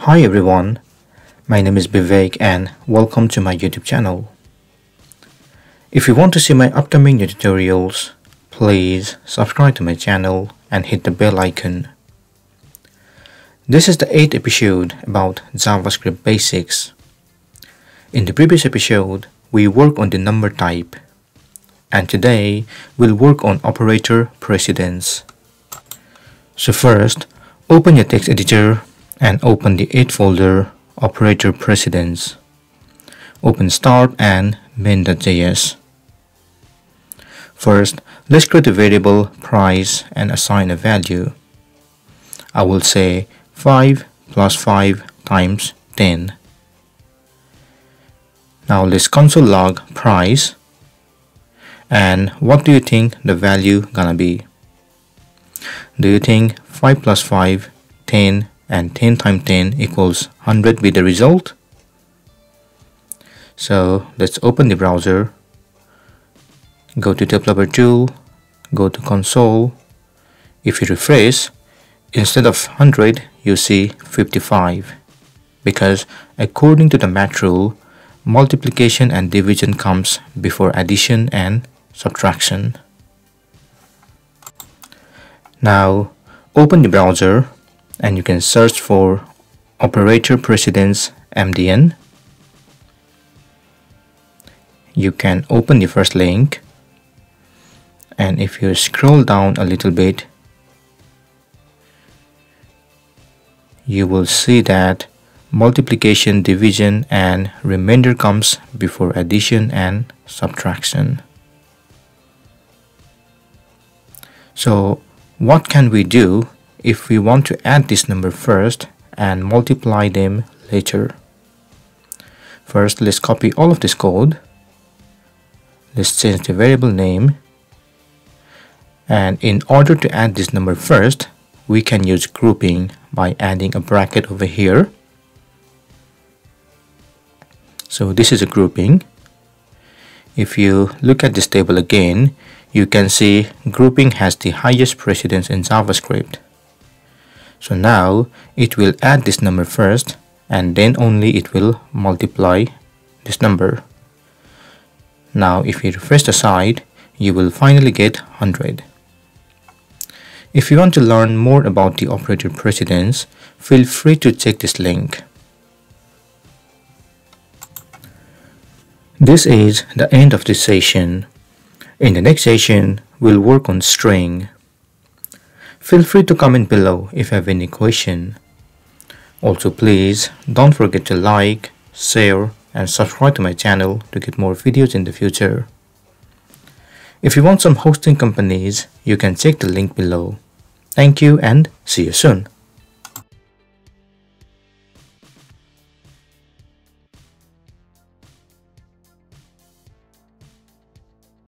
Hi everyone, my name is Vivek and welcome to my YouTube channel. If you want to see my upcoming new tutorials, please subscribe to my channel and hit the bell icon. This is the 8th episode about JavaScript basics. In the previous episode, we worked on the number type, and today we'll work on operator precedence. So first, open your text editor and open the 8 folder operator precedence. Open start and main.js. First, let's create a variable price and assign a value. I will say 5 plus 5 times 10. Now let's console log price. And what do you think the value gonna be? Do you think 5 plus 5, 10 and 10 times 10 equals 100 be the result? So let's open the browser, go to developer tool, go to console. If you refresh, instead of 100 you see 55, because according to the math rule, multiplication and division comes before addition and subtraction. Now open the browser and you can search for operator precedence MDN. You can open the first link, and if you scroll down a little bit, you will see that multiplication, division and remainder comes before addition and subtraction. So what can we do if we want to add this number first and multiply them later? First, let's copy all of this code. Let's change the variable name. And in order to add this number first, we can use grouping by adding a bracket over here. So this is a grouping. If you look at this table again, you can see grouping has the highest precedence in JavaScript. So now it will add this number first and then only it will multiply this number. Now if you refresh the site, you will finally get 100. If you want to learn more about the operator precedence, feel free to check this link. This is the end of this session. In the next session, we'll work on string. Feel free to comment below if you have any question. Also please don't forget to like, share and subscribe to my channel to get more videos in the future. If you want some hosting companies, you can check the link below. Thank you and see you soon.